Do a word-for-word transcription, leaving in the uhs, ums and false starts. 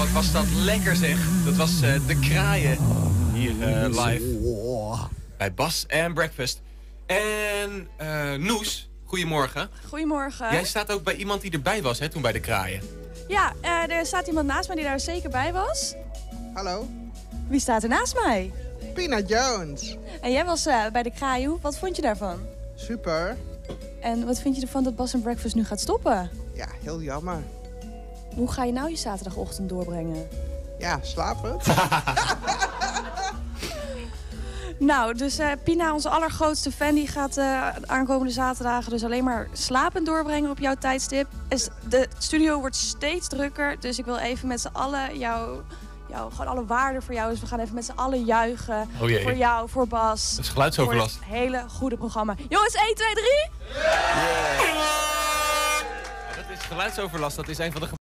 wat was dat lekker zeg. Dat was uh, De Kraaien hier uh, live bij Bas and Breakfast. En uh, Noes, goedemorgen. Goedemorgen. Jij staat ook bij iemand die erbij was hè, toen bij De Kraaien. Ja, uh, er staat iemand naast mij die daar zeker bij was. Hallo? Wie staat er naast mij? Pina Jones. En jij was uh, bij De Kraaien. Wat vond je daarvan? Super. En wat vind je ervan dat Bas and Breakfast nu gaat stoppen? Ja, heel jammer. Hoe ga je nou je zaterdagochtend doorbrengen? Ja, slapen. Nou, dus uh, Pina, onze allergrootste fan, die gaat uh, de aankomende zaterdagen dus alleen maar slapend doorbrengen op jouw tijdstip. De studio wordt steeds drukker, dus ik wil even met z'n allen jou, jou, gewoon alle waarden voor jou. Dus we gaan even met z'n allen juichen. Oh jee. Voor jou, voor Bas. Dat is geluidsoverlast. Voor het hele goede programma. Jongens, één, twee, drie! Yeah. Ja, dat is geluidsoverlast, dat is een van de